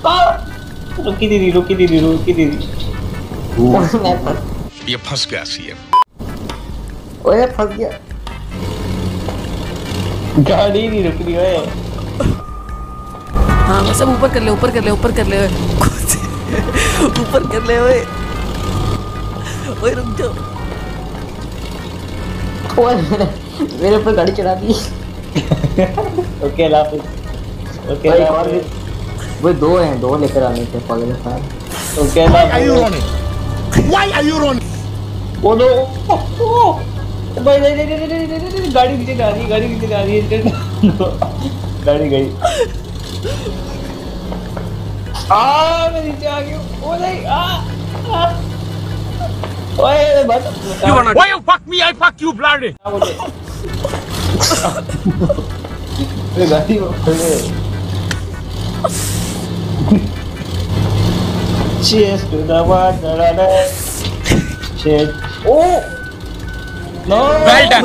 रुकी दीदी रुकी दीदी रुकी दीदी। ये फंस गया सीएम। ओए फंस गया। गाड़ी नहीं रुक रही है। हाँ बस अब ऊपर कर ले ऊपर कर ले ऊपर कर ले ऊपर कर ले ओए ओए रुक जाओ। ओए मेरे ऊपर गाड़ी चढ़ा दी। Okay लाफिज okay लाफिज। वो दो हैं दो लेकर आने थे पागल साहब। ओके लाफिज। Why are you running? Oh no भाई नहीं नहीं नहीं नहीं गाड़ी नीचे जा रही है गाड़ी नीचे जा रही है गाड़ी गई। मैं नीचे आ गया। ओ नहीं ओए बस Why you fuck me? I fuck you, bloody. गाड़ी में खड़े। Cheers to the one that I Cheers. Oh no. Well done.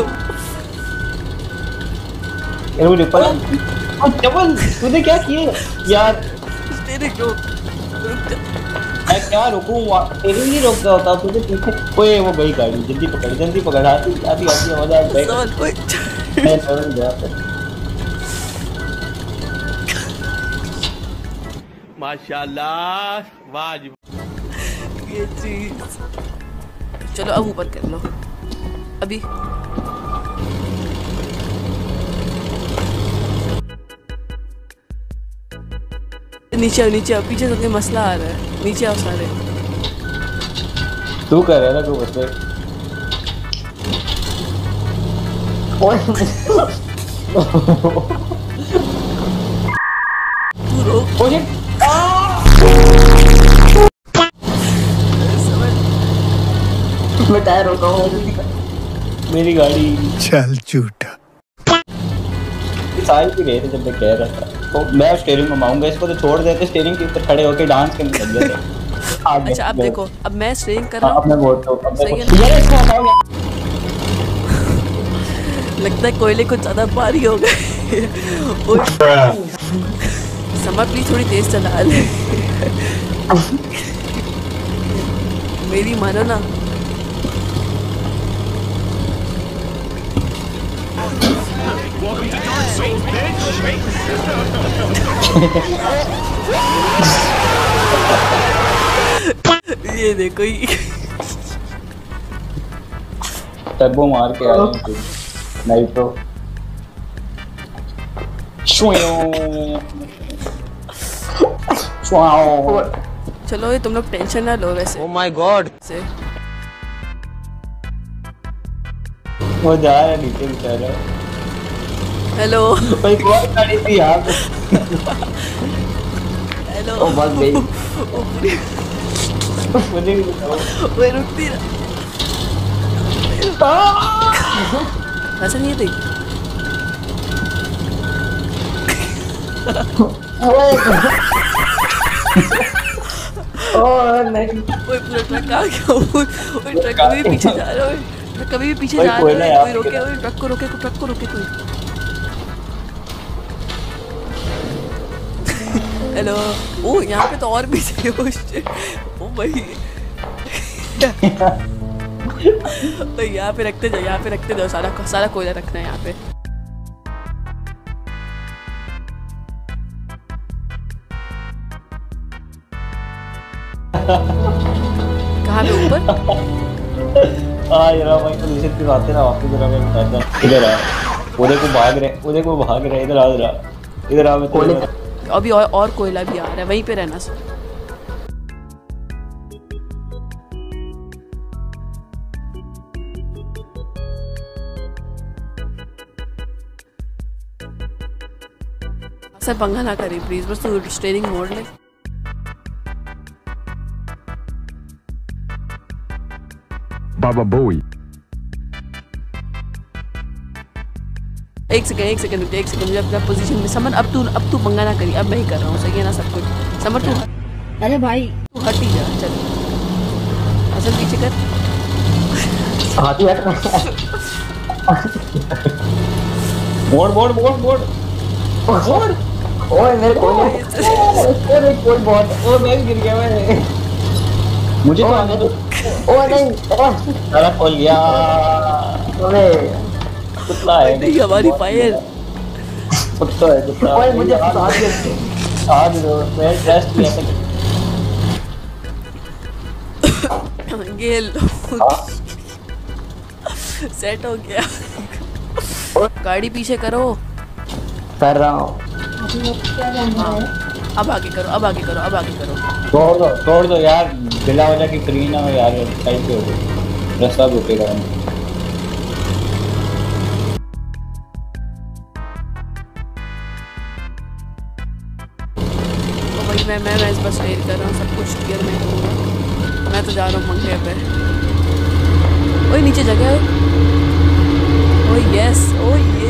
यार वो डबल तूने क्या किया यार? तेरे को मैं क्या रुकूं? तेरे नहीं रोक रहा होता तुझे पीछे। ओए वो गई गाड़ी जल्दी पकड़ आती आती मजा आ जाएगा। मैं चल गया माशाल्लाह वाह। ये चीज चलो अब ऊपर कर लो अभी। नीचे आओ पीछे से मसला आ रहा है। नीचे आओ सारे। तू कर रहा है ना तू बस। तू रोक। मैं टायर रोका हूँ। मेरी गाड़ी चल झूठा। साइड भी गए थे जब मैं कह रहा था तो मैं स्टीयरिंग घुमाऊंगा इसको तो छोड़ देते स्टीयरिंग के ऊपर खड़े होके डांस करने लग गए थे। अच्छा अब देखो अब मैं स्ट्रेइंग कर रहा हूँ। अब मैं बोलता हूँ सही है लगता है कोयले कुछ ज्यादा भारी हो गए। समर प्लीज थोड़ी तेज चला ले। मेरी मानो ना। ये देखो टर्बो मार के आ रही है नाइट्रो। चलो ये तुम लोग टेंशन ना लो वैसे। Oh my God. से वो जा रहा है नीचे बेचारा। हेलो भाई कौन गाड़ी थी यार? हेलो ओ भाग गई। मुझे भी बताओ। वो रुकती ना। ऐसा नहीं है देख। नहीं ओए पूरा ट्रक आ गया। ओए ट्रक कभी भी पीछे जा रहा है। ट्रक कभी भी पीछे जा रहा है। कोई रोके ओए ट्रक को रोके कोई। हेलो ओ यहाँ पे तो और भी थे। ओ भाई यहाँ पे रखते जाओ सारा कोयला रखना है यहाँ पे। कहाँ पे ऊपर? यार भाई तो नीचे की बातें ना वापस जरा मैं बताता हूँ। इधर आ उधर को भाग रहे इधर आ मैं अभी और कोयला भी आ रहा है वहीं पे रहना सर। सर पंगा ना करी प्लीज बस तू स्टीयरिंग मोड़ ले। Baba Bowie. एक सेकंड मुझे अपना पोजीशन में समर अब तू पंगा ना करी। अब मैं ही कर रहा हूँ सही है ना सब कुछ। समर तू अरे भाई तू हट ही जा। चल असल पीछे कर। हाथी हट। मोड़ ओए मेरे कोयले अरे कोई बहुत ओ मैं भी गिर गया मैं। मुझे तो आने दो। ओ नहीं सारा खोल गया। अरे कुत्ता है नहीं हमारी फायर। कुत्ता है कुत्ता। ओए मुझे फंसा दिया। आज मैं टेस्ट किया था। गेल सेट हो गया। गाड़ी पीछे करो। कर रहा हूँ। अब आगे करो अब आगे करो अब आगे करो। छोड़ दो यार बिला वजह की फ्री ना हो यार साइड पे हो गई रास्ता रुकेगा। तो भाई मैं इस बस क्लियर कर रहा हूँ सब कुछ क्लियर मैं करूँगा। मैं तो जा रहा हूँ मंगे पे। ओए नीचे जगह है। ओए यस